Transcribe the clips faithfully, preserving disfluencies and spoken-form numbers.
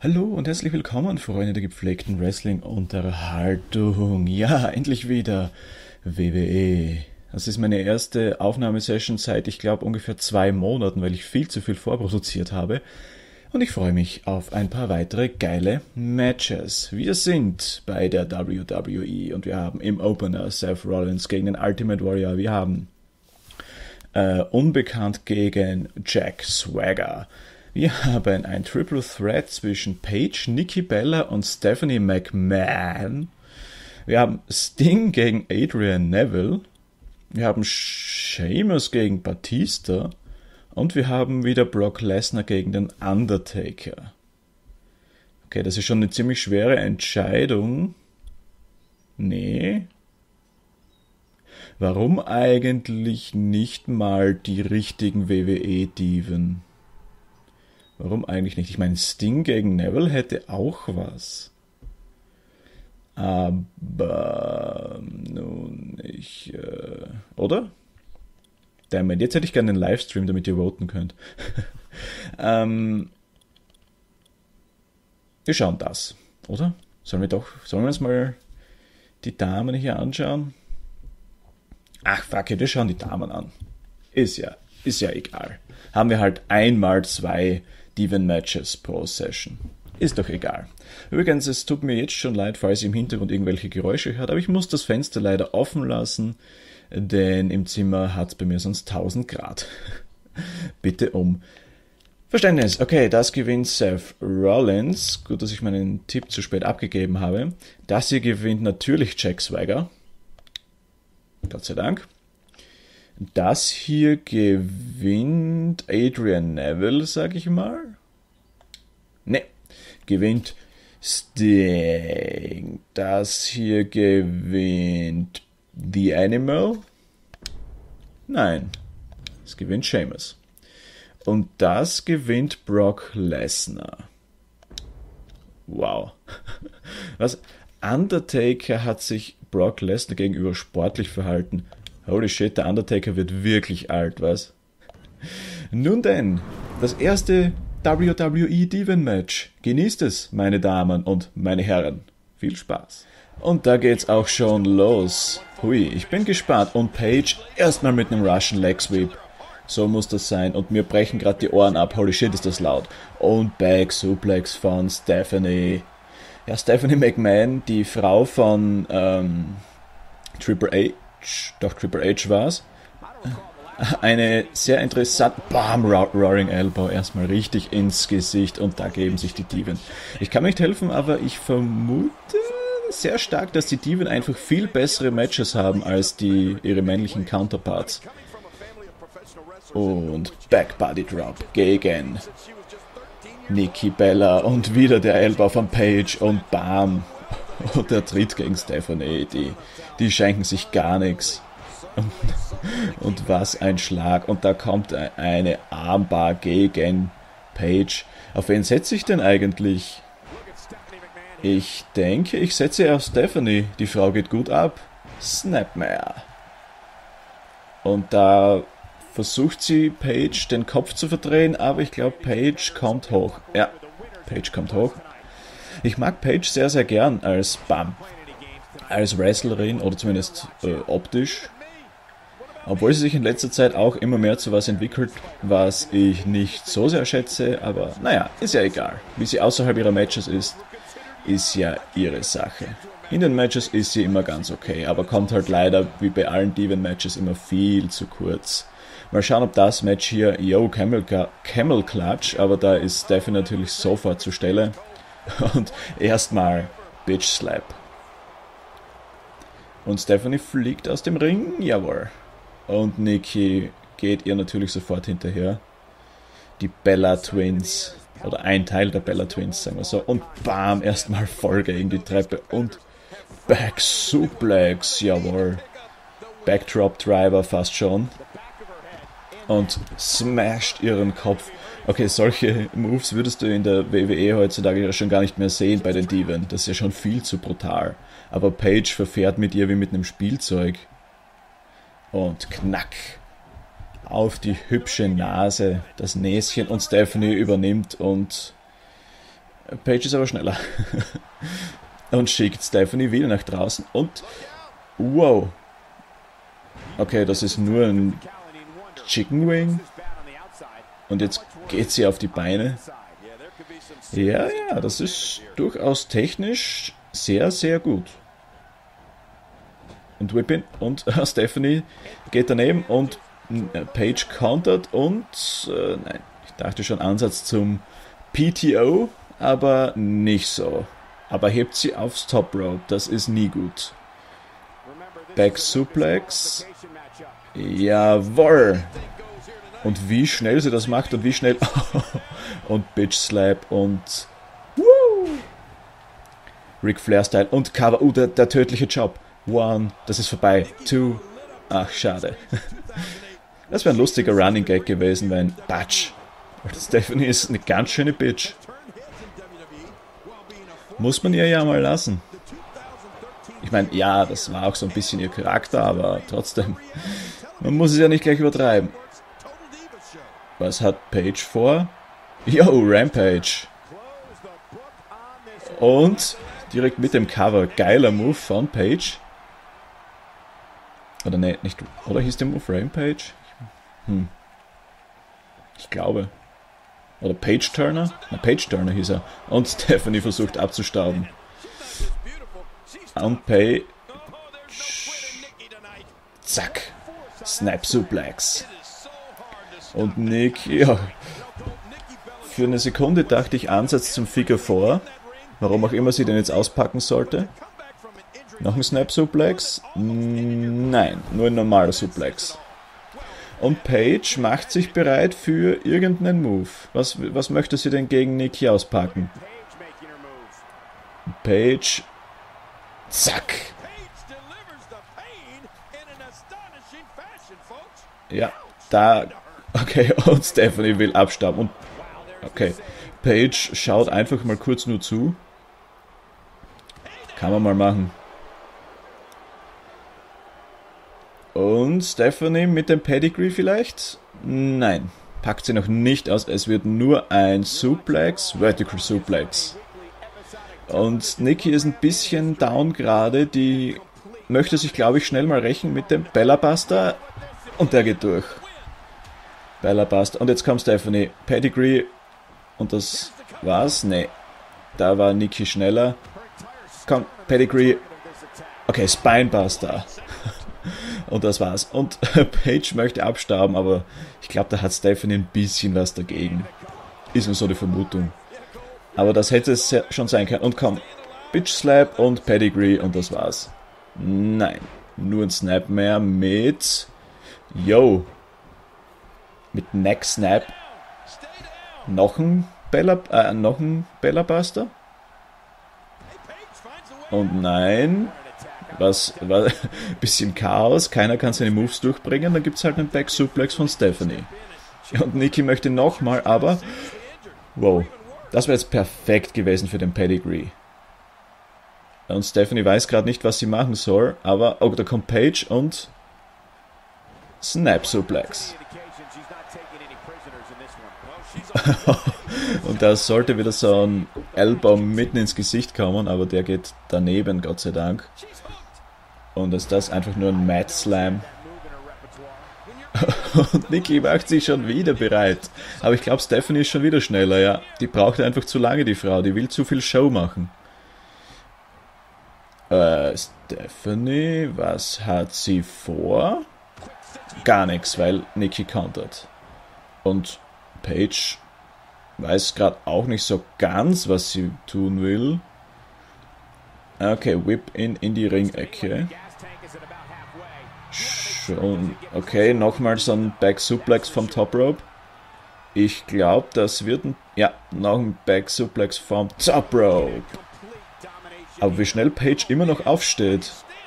Hallo und herzlich willkommen, Freunde der gepflegten Wrestling-Unterhaltung. Ja, endlich wieder W W E. Das ist meine erste Aufnahmesession seit, ich glaube, ungefähr zwei Monaten, weil ich viel zu viel vorproduziert habe. Und ich freue mich auf ein paar weitere geile Matches. Wir sind bei der W W E und wir haben im Opener Seth Rollins gegen den Ultimate Warrior. Wir haben äh, Unbekannt gegen Jack Swagger. Wir haben ein Triple Threat zwischen Paige, Nikki Bella und Stephanie McMahon. Wir haben Sting gegen Adrian Neville. Wir haben Sheamus gegen Batista. Und wir haben wieder Brock Lesnar gegen den Undertaker. Okay, das ist schon eine ziemlich schwere Entscheidung. Nee. Warum eigentlich nicht mal die richtigen W W E-Diven? Warum eigentlich nicht? Ich meine, Sting gegen Neville hätte auch was. Aber nun, ich, äh, oder? Damit, jetzt hätte ich gerne einen Livestream, damit ihr voten könnt. ähm, wir schauen das, oder? Sollen wir doch, sollen wir uns mal die Damen hier anschauen? Ach, fuck it, wir schauen die Damen an. Ist ja, ist ja egal. Haben wir halt einmal zwei Diven-Matches pro Session. Ist doch egal. Übrigens, es tut mir jetzt schon leid, falls ihr im Hintergrund irgendwelche Geräusche hört, aber ich muss das Fenster leider offen lassen, denn im Zimmer hat es bei mir sonst tausend Grad. Bitte um Verständnis. Okay, das gewinnt Seth Rollins. Gut, dass ich meinen Tipp zu spät abgegeben habe. Das hier gewinnt natürlich Jack Swagger. Gott sei Dank. Das hier gewinnt Adrian Neville, sag ich mal. Ne, gewinnt Sting. Das hier gewinnt The Animal. Nein, es gewinnt Sheamus. Und das gewinnt Brock Lesnar. Wow. Was? Undertaker hat sich Brock Lesnar gegenüber sportlich verhalten. Holy shit, der Undertaker wird wirklich alt, was? Nun denn, das erste W W E Diven Match. Genießt es, meine Damen und meine Herren. Viel Spaß. Und da geht's auch schon los. Hui, ich bin gespannt. Und Paige erstmal mit einem Russian Leg Sweep. So muss das sein. Und mir brechen gerade die Ohren ab. Holy shit, ist das laut. Und Back Suplex von Stephanie. Ja, Stephanie McMahon, die Frau von ähm, Triple H. Doch, Triple H war's. Eine sehr interessante Bam, Roaring Elbow, erstmal richtig ins Gesicht und da geben sich die Diven. Ich kann mir nicht helfen, aber ich vermute sehr stark, dass die Diven einfach viel bessere Matches haben als die ihre männlichen Counterparts. Und Back Body Drop gegen Nikki Bella und wieder der Elbow von Paige und bam. Und der Tritt gegen Stephanie, die, die schenken sich gar nichts. Und, und was ein Schlag. Und da kommt eine Armbar gegen Paige. Auf wen setze ich denn eigentlich? Ich denke, ich setze auf Stephanie. Die Frau geht gut ab. Snapmare. Und da versucht sie Paige den Kopf zu verdrehen, aber ich glaube, Paige kommt hoch. Ja, Paige kommt hoch. Ich mag Paige sehr, sehr gern als Bam. Als Wrestlerin oder zumindest äh, optisch. Obwohl sie sich in letzter Zeit auch immer mehr zu was entwickelt, was ich nicht so sehr schätze, aber naja, ist ja egal. Wie sie außerhalb ihrer Matches ist, ist ja ihre Sache. In den Matches ist sie immer ganz okay, aber kommt halt leider, wie bei allen Diven-Matches, immer viel zu kurz. Mal schauen, ob das Match hier, yo, Camel, Camel Clutch, aber da ist Steffi natürlich sofort zur Stelle. Und erstmal Bitch Slap. Und Stephanie fliegt aus dem Ring, jawohl. Und Nikki geht ihr natürlich sofort hinterher. Die Bella Twins, oder ein Teil der Bella Twins, sagen wir so. Und bam, erstmal voll gegen die Treppe. Und Back Suplex, jawohl. Backdrop Driver fast schon. Und smasht ihren Kopf. Okay, solche Moves würdest du in der W W E heutzutage schon gar nicht mehr sehen bei den Diven. Das ist ja schon viel zu brutal. Aber Paige verfährt mit ihr wie mit einem Spielzeug. Und knack. Auf die hübsche Nase, das Näschen und Stephanie übernimmt und Page ist aber schneller. Und schickt Stephanie wieder nach draußen. Und wow. Okay, das ist nur ein Chicken Wing. Und jetzt geht sie auf die Beine. Ja, ja, das ist durchaus technisch sehr, sehr gut. Und Whippin und äh, Stephanie geht daneben und äh, Page countert und äh, nein, ich dachte schon Ansatz zum P T O, aber nicht so. Aber hebt sie aufs Top Rope, das ist nie gut. Back Suplex. Jawohl. Und wie schnell sie das macht und wie schnell... und Bitch Slap und... Woo! Ric Flair Style und Cover. Uh, der, der tödliche Job. One, das ist vorbei. Two, ach schade. Das wäre ein lustiger Running Gag gewesen, wenn... Batsch. Stephanie ist eine ganz schöne Bitch. Muss man ihr ja mal lassen. Ich meine, ja, das war auch so ein bisschen ihr Charakter, aber trotzdem. Man muss es ja nicht gleich übertreiben. Was hat Page vor? Yo, Rampage. Und direkt mit dem Cover. Geiler Move von Page. Oder ne, nicht. Oder hieß der Move Rampage? Hm. Ich glaube. Oder Page Turner? Na, Page Turner hieß er. Und Stephanie versucht abzustauben. Und Page. Zack. Snap Suplex. Und Nick, ja. Für eine Sekunde dachte ich Ansatz zum Figure four. Warum auch immer sie den jetzt auspacken sollte. Noch ein Snap Suplex? Nein, nur ein normaler Suplex. Und Page macht sich bereit für irgendeinen Move. Was, was möchte sie denn gegen Nikki auspacken? Page. Zack. Ja, da. Okay, und Stephanie will abstauben. Und okay, Page schaut einfach mal kurz nur zu. Kann man mal machen. Und Stephanie mit dem Pedigree vielleicht? Nein, packt sie noch nicht aus. Es wird nur ein Suplex, Vertical Suplex. Und Nikki ist ein bisschen down gerade. Die möchte sich, glaube ich, schnell mal rächen mit dem Bella Buster. Und der geht durch. Bella Buster. Und jetzt kommt Stephanie. Pedigree. Und das war's? Nee. Da war Nikki schneller. Komm, Pedigree. Okay, Spinebuster. Und das war's. Und Page möchte abstauben, aber ich glaube, da hat Stephanie ein bisschen was dagegen. Ist nur so die Vermutung. Aber das hätte es schon sein können. Und komm, Bitch Slap und Pedigree und das war's. Nein, nur ein Snap mehr mit... Yo. Mit Neck Snap. Noch ein Bella, äh, noch ein Bella Buster. Und nein... Was war ein bisschen Chaos, keiner kann seine Moves durchbringen, dann gibt es halt einen Back Suplex von Stephanie. Und Nikki möchte nochmal, aber wow, das wäre jetzt perfekt gewesen für den Pedigree. Und Stephanie weiß gerade nicht, was sie machen soll, aber oh, da kommt Page und Snap Suplex. Und da sollte wieder so ein Elbow mitten ins Gesicht kommen, aber der geht daneben, Gott sei Dank. Und ist das einfach nur ein Mad Slam. Und Nikki macht sich schon wieder bereit. Aber ich glaube, Stephanie ist schon wieder schneller, ja. Die braucht einfach zu lange, die Frau. Die will zu viel Show machen. Äh, Stephanie, was hat sie vor? Gar nichts, weil Nikki countert. Und Page weiß gerade auch nicht so ganz, was sie tun will. Okay, Whip in, in die Ringecke. Schon, okay, nochmal so ein Back Suplex vom Top Rope. Ich glaube, das wird ein... Ja, noch ein Back Suplex vom Top Rope. Aber wie schnell Page immer noch aufsteht.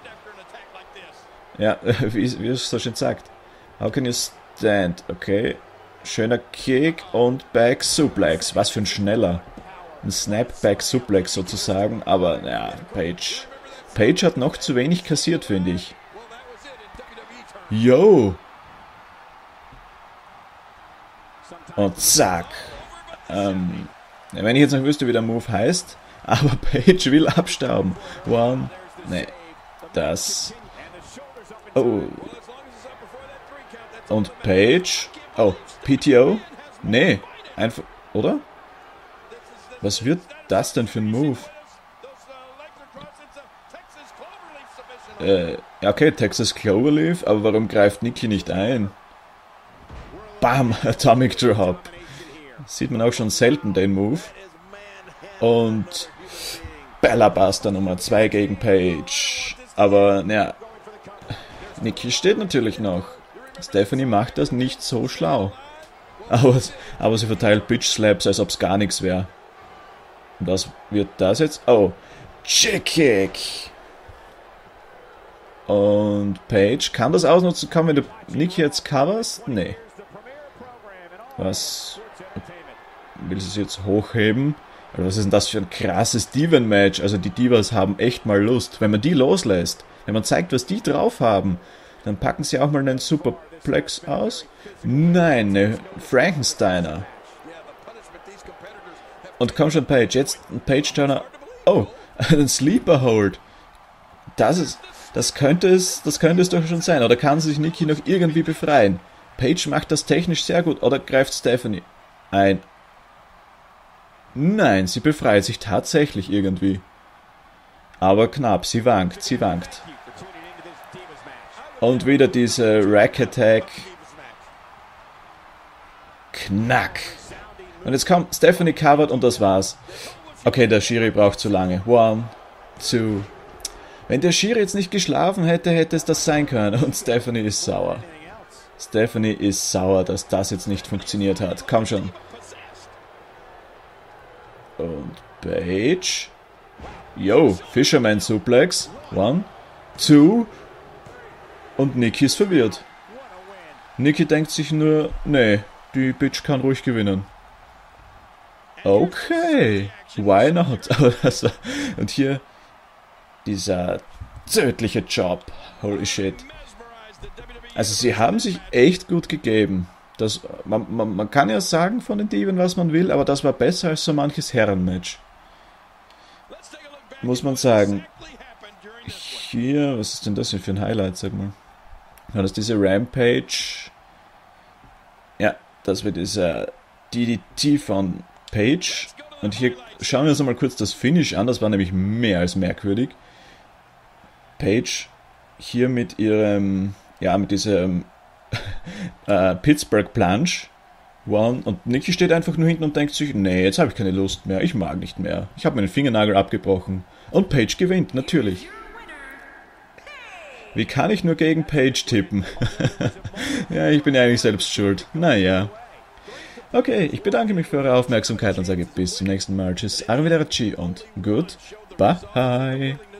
Ja, wie, wie es so schön sagt. How can you stand? Okay. Schöner Kick und Back Suplex. Was für ein schneller. Ein Snapback Suplex sozusagen. Aber, ja, Page. Page hat noch zu wenig kassiert, finde ich. Yo! Und zack. Ähm, Ja, wenn ich jetzt noch wüsste, wie der Move heißt, aber Page will abstauben. One, nee, das. Oh. Und Page, oh, P T O? Nee, einfach, oder? Was wird das denn für ein Move? Äh, okay, Texas Cloverleaf, aber warum greift Nikki nicht ein? Bam, Atomic Drop. Sieht man auch schon selten den Move. Und Bella Buster Nummer zwei gegen Page. Aber, naja, Nikki steht natürlich noch. Stephanie macht das nicht so schlau. Aber, aber sie verteilt Bitch Slaps, als ob es gar nichts wäre. Und was wird das jetzt? Oh, Chick Kick. Und Page kann das ausnutzen, kann, wenn du Nikki jetzt coverst? Nee. Was? Will sie es jetzt hochheben? Also was ist denn das für ein krasses Diven-Match? Also die Divas haben echt mal Lust. Wenn man die loslässt, wenn man zeigt, was die drauf haben, dann packen sie auch mal einen Superplex aus. Nein, eine Frankensteiner. Und komm schon, Page. Jetzt ein Page-Turner. Oh, ein Sleeper-Hold. Das ist... Das könnte es, das könnte es doch schon sein. Oder kann sich Nikki noch irgendwie befreien? Page macht das technisch sehr gut. Oder greift Stephanie ein? Nein, sie befreit sich tatsächlich irgendwie. Aber knapp, sie wankt, sie wankt. Und wieder diese Rack Attack. Knack. Und jetzt kommt Stephanie covered und das war's. Okay, der Schiri braucht zu lange. One, two. Wenn der Schiri jetzt nicht geschlafen hätte, hätte es das sein können. Und Stephanie ist sauer. Stephanie ist sauer, dass das jetzt nicht funktioniert hat. Komm schon. Und Page. Yo, Fisherman Suplex. One, two. Und Nikki ist verwirrt. Nikki denkt sich nur, nee, die Bitch kann ruhig gewinnen. Okay, why not? Und hier dieser tödliche Job. Holy shit. Also sie haben sich echt gut gegeben. Das, man, man, man kann ja sagen von den Diven, was man will, aber das war besser als so manches Herrenmatch. Muss man sagen. Hier, was ist denn das hier für ein Highlight, sag mal. War das diese Rampage? Ja, das wird dieser D D T von Page. Und hier schauen wir uns mal kurz das Finish an, das war nämlich mehr als merkwürdig. Page hier mit ihrem, ja, mit diesem äh, Pittsburgh Plunge. One, und Nikki steht einfach nur hinten und denkt sich, nee, jetzt habe ich keine Lust mehr, ich mag nicht mehr. Ich habe meinen Fingernagel abgebrochen. Und Page gewinnt, natürlich. Wie kann ich nur gegen Page tippen? Ja, ich bin ja eigentlich selbst schuld. Naja. Okay, ich bedanke mich für eure Aufmerksamkeit und sage bis zum nächsten Mal. Tschüss, arrivederci und goodbye.